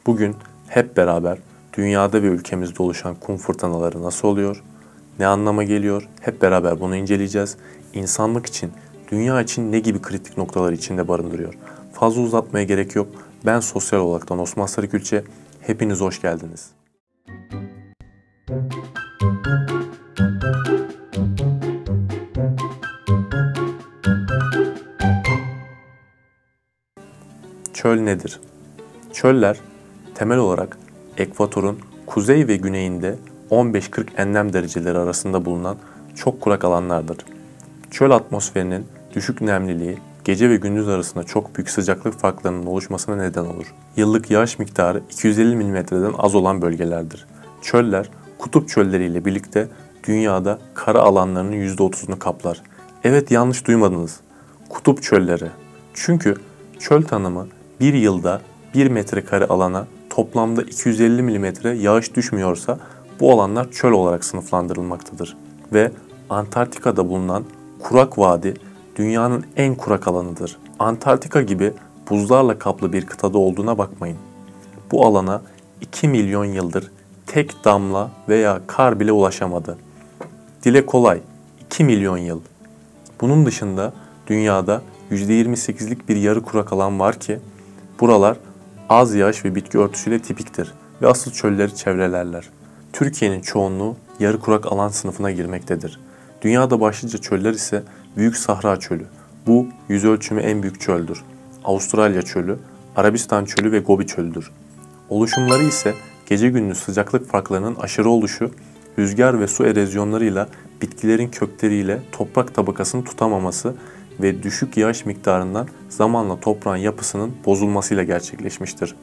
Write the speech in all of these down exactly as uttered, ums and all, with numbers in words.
Bugün hep beraber dünyada ve ülkemizde oluşan kum fırtınaları nasıl oluyor, ne anlama geliyor, hep beraber bunu inceleyeceğiz. İnsanlık için, dünya için ne gibi kritik noktalar içinde barındırıyor? Fazla uzatmaya gerek yok. Ben sosyal olaraktan Osman Sarıkülçe, hepiniz hoş geldiniz. Çöl nedir? Çöller, temel olarak ekvatorun kuzey ve güneyinde on beş kırk enlem dereceleri arasında bulunan çok kurak alanlardır. Çöl atmosferinin düşük nemliliği, gece ve gündüz arasında çok büyük sıcaklık farklarının oluşmasına neden olur. Yıllık yağış miktarı iki yüz elli milimetreden az olan bölgelerdir. Çöller, kutup çölleriyle birlikte dünyada kara alanlarının yüzde otuzunu kaplar. Evet, yanlış duymadınız. Kutup çölleri. Çünkü çöl tanımı bir yılda bir metrekare alana toplamda iki yüz elli milimetre yağış düşmüyorsa bu alanlar çöl olarak sınıflandırılmaktadır. Ve Antarktika'da bulunan kurak vadi dünyanın en kurak alanıdır. Antarktika gibi buzlarla kaplı bir kıtada olduğuna bakmayın. Bu alana iki milyon yıldır tek damla veya kar bile ulaşamadı. Dile kolay, iki milyon yıl. Bunun dışında dünyada yüzde yirmi sekizlik bir yarı kurak alan var ki buralar az yağış ve bitki örtüsüyle tipiktir ve asıl çölleri çevrelerler. Türkiye'nin çoğunluğu yarı kurak alan sınıfına girmektedir. Dünyada başlıca çöller ise Büyük Sahra Çölü. Bu yüz ölçümü en büyük çöldür. Avustralya Çölü, Arabistan Çölü ve Gobi Çölü'dür. Oluşumları ise gece gündüz sıcaklık farklarının aşırı oluşu, rüzgar ve su erozyonlarıyla bitkilerin kökleriyle toprak tabakasını tutamaması ve düşük yağış miktarından zamanla toprağın yapısının bozulmasıyla gerçekleşmiştir.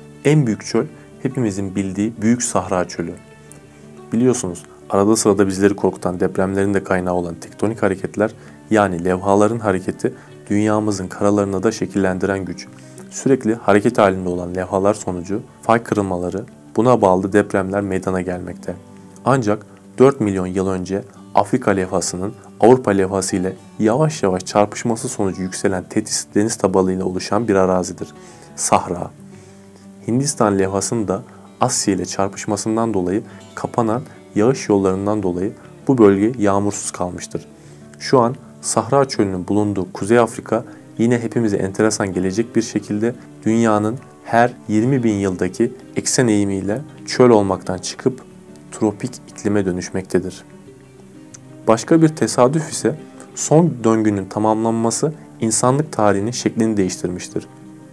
En büyük çöl hepimizin bildiği Büyük Sahra Çölü. Biliyorsunuz, arada sırada bizleri korkutan depremlerin de kaynağı olan tektonik hareketler, yani levhaların hareketi, dünyamızın karalarını da şekillendiren güç. Sürekli hareket halinde olan levhalar sonucu fay kırılmaları, buna bağlı depremler meydana gelmekte. Ancak dört milyon yıl önce Afrika levhasının Avrupa levhası ile yavaş yavaş çarpışması sonucu yükselen Tetis deniz tabanıyla oluşan bir arazidir. Sahra. Hindistan levhasının da Asya ile çarpışmasından dolayı kapanan yağış yollarından dolayı bu bölge yağmursuz kalmıştır. Şu an Sahra Çölü'nün bulunduğu Kuzey Afrika yine hepimize enteresan gelecek bir şekilde dünyanın her yirmi bin yıldaki eksen eğimiyle çöl olmaktan çıkıp tropik iklime dönüşmektedir. Başka bir tesadüf ise son döngünün tamamlanması insanlık tarihinin şeklini değiştirmiştir.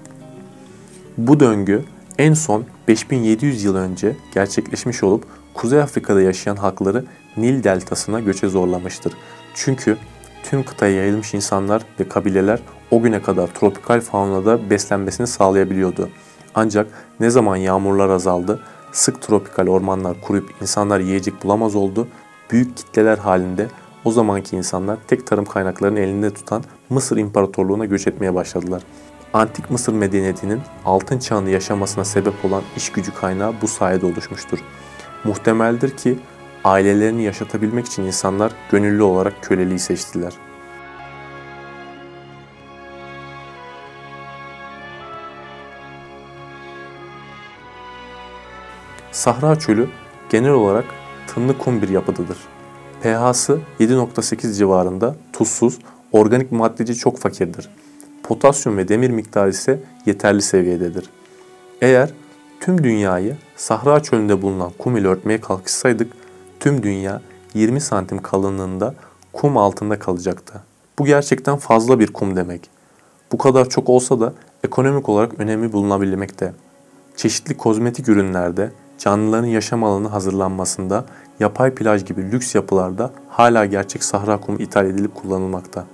Bu döngü en son beş bin yedi yüz yıl önce gerçekleşmiş olup Kuzey Afrika'da yaşayan halkları Nil deltasına göçe zorlamıştır. Çünkü tüm kıtaya yayılmış insanlar ve kabileler o güne kadar tropikal faunada beslenmesini sağlayabiliyordu. Ancak ne zaman yağmurlar azaldı, sık tropikal ormanlar kuruyup insanlar yiyecek bulamaz oldu, büyük kitleler halinde o zamanki insanlar tek tarım kaynaklarını elinde tutan Mısır İmparatorluğu'na göç etmeye başladılar. Antik Mısır medeniyetinin altın çağını yaşamasına sebep olan iş gücü kaynağı bu sayede oluşmuştur. Muhtemeldir ki ailelerini yaşatabilmek için insanlar gönüllü olarak köleliği seçtiler. Sahra Çölü genel olarak tınlı kum bir yapıdadır. pH'sı yedi nokta sekiz civarında, tuzsuz, organik maddeci çok fakirdir. Potasyum ve demir miktarı ise yeterli seviyededir. Eğer tüm dünyayı Sahra Çölü'nde bulunan kum ile örtmeye kalkışsaydık, tüm dünya yirmi santim kalınlığında kum altında kalacaktı. Bu gerçekten fazla bir kum demek. Bu kadar çok olsa da ekonomik olarak önemi bulunabilmekte. Çeşitli kozmetik ürünlerde, canlıların yaşam alanı hazırlanmasında, yapay plaj gibi lüks yapılarda hala gerçek sahra kumu ithal edilip kullanılmakta.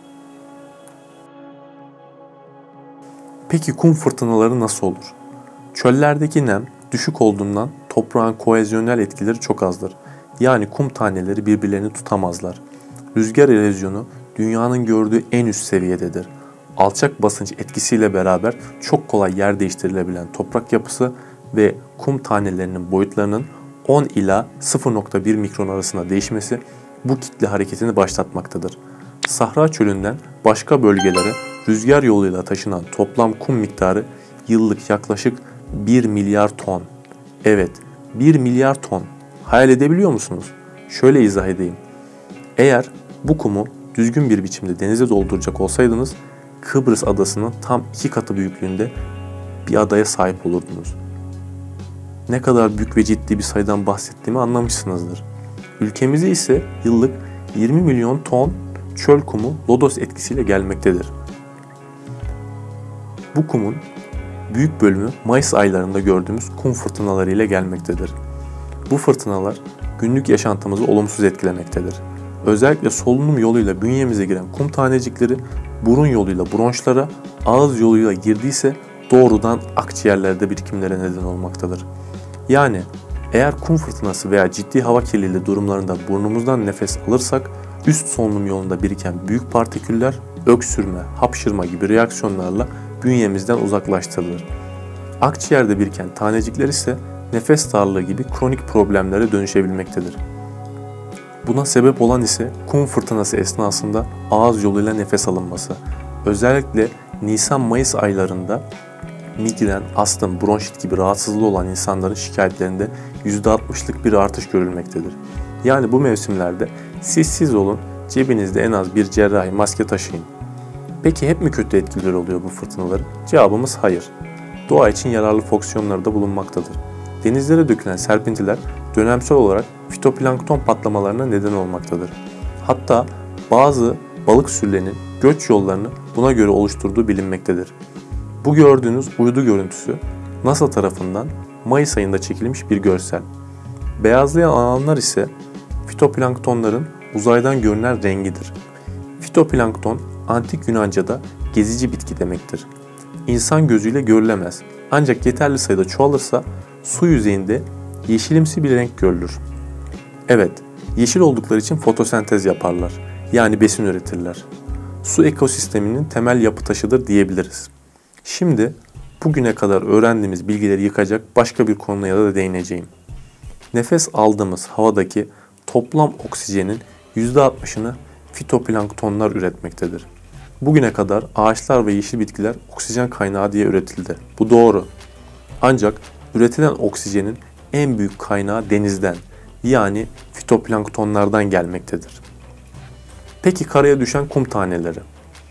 Peki kum fırtınaları nasıl olur? Çöllerdeki nem düşük olduğundan toprağın kohezyonel etkileri çok azdır. Yani kum taneleri birbirlerini tutamazlar. Rüzgar erozyonu dünyanın gördüğü en üst seviyededir. Alçak basınç etkisiyle beraber çok kolay yer değiştirilebilen toprak yapısı ve kum tanelerinin boyutlarının on ila sıfır nokta bir mikron arasında değişmesi bu kitle hareketini başlatmaktadır. Sahra Çölü'nden başka bölgelere rüzgar yoluyla taşınan toplam kum miktarı yıllık yaklaşık bir milyar ton. Evet, bir milyar ton. Hayal edebiliyor musunuz? Şöyle izah edeyim. Eğer bu kumu düzgün bir biçimde denize dolduracak olsaydınız, Kıbrıs adasının tam iki katı büyüklüğünde bir adaya sahip olurdunuz. Ne kadar büyük ve ciddi bir sayıdan bahsettiğimi anlamışsınızdır. Ülkemize ise yıllık yirmi milyon ton çöl kumu lodos etkisiyle gelmektedir. Bu kumun büyük bölümü Mayıs aylarında gördüğümüz kum fırtınaları ile gelmektedir. Bu fırtınalar günlük yaşantımızı olumsuz etkilemektedir. Özellikle solunum yoluyla bünyemize giren kum tanecikleri burun yoluyla bronşlara, ağız yoluyla girdiyse doğrudan akciğerlerde birikimlere neden olmaktadır. Yani eğer kum fırtınası veya ciddi hava kirliliği durumlarında burnumuzdan nefes alırsak üst solunum yolunda biriken büyük partiküller öksürme, hapşırma gibi reaksiyonlarla bünyemizden uzaklaştırılır. Akciğerde biriken tanecikler ise nefes darlığı gibi kronik problemlere dönüşebilmektedir. Buna sebep olan ise kum fırtınası esnasında ağız yoluyla nefes alınması. Özellikle Nisan-Mayıs aylarında migren, astım, bronşit gibi rahatsızlığı olan insanların şikayetlerinde yüzde altmışlık bir artış görülmektedir. Yani bu mevsimlerde siz siz olun, cebinizde en az bir cerrahi maske taşıyın. Peki hep mi kötü etkileri oluyor bu fırtınaların? Cevabımız hayır. Doğa için yararlı fonksiyonları da bulunmaktadır. Denizlere dökülen serpintiler dönemsel olarak fitoplankton patlamalarına neden olmaktadır. Hatta bazı balık türlerinin göç yollarını buna göre oluşturduğu bilinmektedir. Bu gördüğünüz uydu görüntüsü NASA tarafından Mayıs ayında çekilmiş bir görsel. Beyazlayan alanlar ise fitoplanktonların uzaydan görünen rengidir. Fitoplankton antik Yunanca'da gezici bitki demektir. İnsan gözüyle görülemez ancak yeterli sayıda çoğalırsa su yüzeyinde yeşilimsi bir renk görülür. Evet, yeşil oldukları için fotosentez yaparlar, yani besin üretirler. Su ekosisteminin temel yapı taşıdır diyebiliriz. Şimdi bugüne kadar öğrendiğimiz bilgileri yıkacak başka bir konuya da değineceğim. Nefes aldığımız havadaki toplam oksijenin yüzde altmışını fitoplanktonlar üretmektedir. Bugüne kadar ağaçlar ve yeşil bitkiler oksijen kaynağı diye üretildi. Bu doğru. Ancak üretilen oksijenin en büyük kaynağı denizden, yani fitoplanktonlardan gelmektedir. Peki karaya düşen kum taneleri?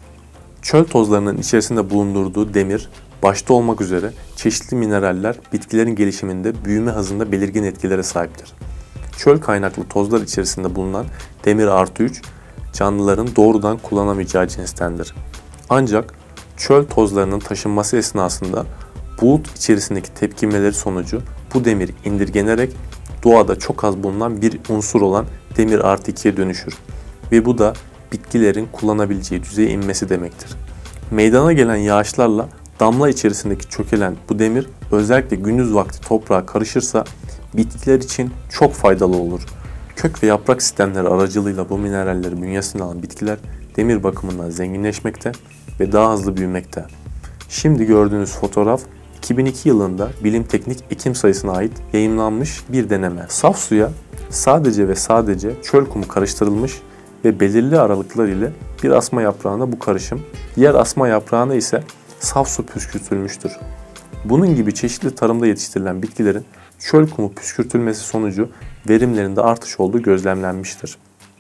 Çöl tozlarının içerisinde bulundurduğu demir, başta olmak üzere çeşitli mineraller bitkilerin gelişiminde büyüme hızında belirgin etkilere sahiptir. Çöl kaynaklı tozlar içerisinde bulunan demir artı üç, canlıların doğrudan kullanamayacağı cinstendir. Ancak çöl tozlarının taşınması esnasında bulut içerisindeki tepkimeleri sonucu bu demir indirgenerek doğada çok az bulunan bir unsur olan demir artı ikiye dönüşür ve bu da bitkilerin kullanabileceği düzeye inmesi demektir. Meydana gelen yağışlarla damla içerisindeki çökelen bu demir özellikle gündüz vakti toprağa karışırsa bitkiler için çok faydalı olur. Kök ve yaprak sistemleri aracılığıyla bu mineralleri bünyesine alan bitkiler demir bakımından zenginleşmekte ve daha hızlı büyümekte. Şimdi gördüğünüz fotoğraf iki bin iki yılında Bilim Teknik Ekim sayısına ait yayımlanmış bir deneme. Saf suya sadece ve sadece çöl kumu karıştırılmış ve belirli aralıklar ile bir asma yaprağına bu karışım, diğer asma yaprağına ise saf su püskürtülmüştür. Bunun gibi çeşitli tarımda yetiştirilen bitkilerin çöl kumu püskürtülmesi sonucu verimlerinde artış olduğu gözlemlenmiştir.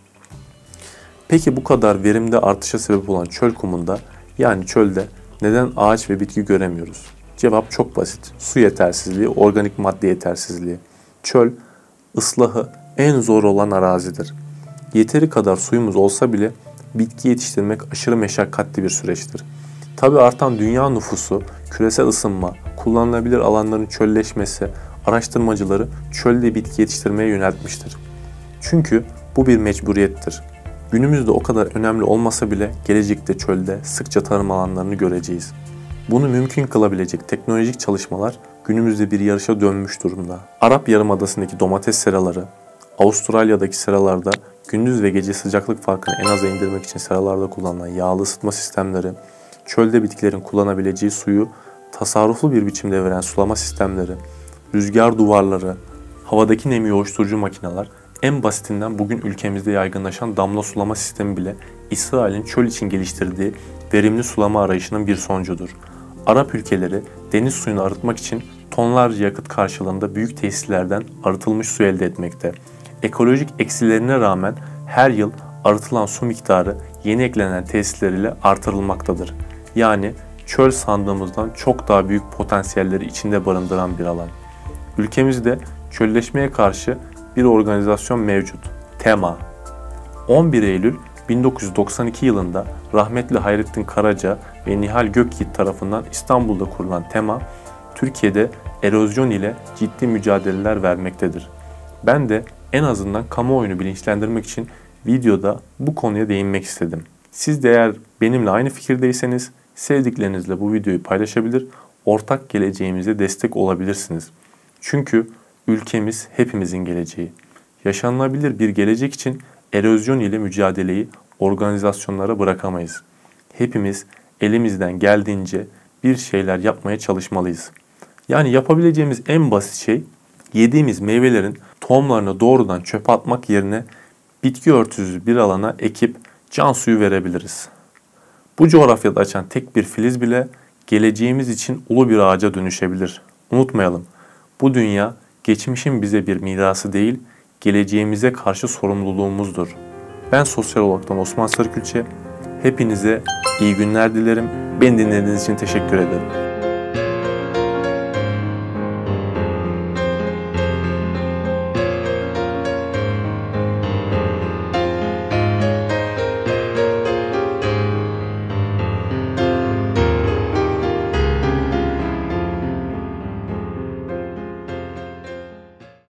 Peki bu kadar verimde artışa sebep olan çöl kumunda, yani çölde neden ağaç ve bitki göremiyoruz? Cevap çok basit. Su yetersizliği, organik madde yetersizliği. Çöl, ıslahı en zor olan arazidir. Yeteri kadar suyumuz olsa bile bitki yetiştirmek aşırı meşakkatli bir süreçtir. Tabi artan dünya nüfusu, küresel ısınma, kullanılabilir alanların çölleşmesi, araştırmacıları çölde bitki yetiştirmeye yöneltmiştir. Çünkü bu bir mecburiyettir. Günümüzde o kadar önemli olmasa bile gelecekte çölde sıkça tarım alanlarını göreceğiz. Bunu mümkün kılabilecek teknolojik çalışmalar günümüzde bir yarışa dönmüş durumda. Arap Yarımadası'ndaki domates seraları, Avustralya'daki seralarda gündüz ve gece sıcaklık farkını en aza indirmek için seralarda kullanılan yağlı ısıtma sistemleri, çölde bitkilerin kullanabileceği suyu tasarruflu bir biçimde veren sulama sistemleri, rüzgar duvarları, havadaki nemi yoğuşturucu makineler, en basitinden bugün ülkemizde yaygınlaşan damla sulama sistemi bile İsrail'in çöl için geliştirdiği verimli sulama arayışının bir sonucudur. Arap ülkeleri deniz suyunu arıtmak için tonlarca yakıt karşılığında büyük tesislerden arıtılmış su elde etmekte. Ekolojik eksilerine rağmen her yıl arıtılan su miktarı yeni eklenen tesisler ile artırılmaktadır. Yani çöl sandığımızdan çok daha büyük potansiyelleri içinde barındıran bir alan. Ülkemizde çölleşmeye karşı bir organizasyon mevcut. TEMA. on bir Eylül bin dokuz yüz doksan iki yılında rahmetli Hayrettin Karaca ve Nihal Gökyiğit tarafından İstanbul'da kurulan TEMA, Türkiye'de erozyon ile ciddi mücadeleler vermektedir. Ben de en azından kamuoyunu bilinçlendirmek için videoda bu konuya değinmek istedim. Siz de eğer benimle aynı fikirdeyseniz sevdiklerinizle bu videoyu paylaşabilir, ortak geleceğimize destek olabilirsiniz. Çünkü ülkemiz hepimizin geleceği. Yaşanılabilir bir gelecek için erozyon ile mücadeleyi organizasyonlara bırakamayız. Hepimiz elimizden geldiğince bir şeyler yapmaya çalışmalıyız. Yani yapabileceğimiz en basit şey yediğimiz meyvelerin tohumlarını doğrudan çöpe atmak yerine bitki örtüsü bir alana ekip can suyu verebiliriz. Bu coğrafyada açan tek bir filiz bile geleceğimiz için ulu bir ağaca dönüşebilir. Unutmayalım, bu dünya geçmişin bize bir mirası değil, geleceğimize karşı sorumluluğumuzdur. Ben sosyologdan Osman Sarıkülçe. Hepinize iyi günler dilerim. Beni dinlediğiniz için teşekkür ederim.